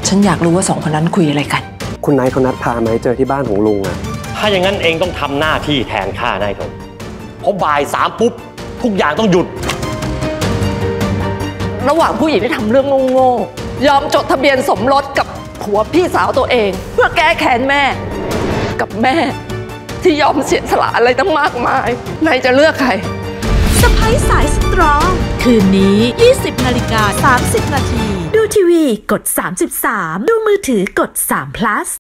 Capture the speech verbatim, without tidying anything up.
ฉันอยากรู้ว่าสองคนนั้นคุยอะไรกันคุณนายเขานัดพามาให้เจอที่บ้านของลุงอะถ้าอย่างนั้นเองต้องทำหน้าที่แทนข้านายเถอะเพราะบ่ายสามปุ๊บทุกอย่างต้องหยุดระหว่างผู้หญิงที่ทำเรื่องโง่ๆยอมจดทะเบียนสมรสกับผัวพี่สาวตัวเองเพื่อแก้แค้นแม่กับแม่ที่ยอมเสียสละอะไรตั้งมากมายนายจะเลือกใครสะพ้ายสายสตรองคืนนี้ ยี่สิบนาฬิกาสามสิบนาทีดูทีวีกดสามสิบสามดูมือถือกดสาม plus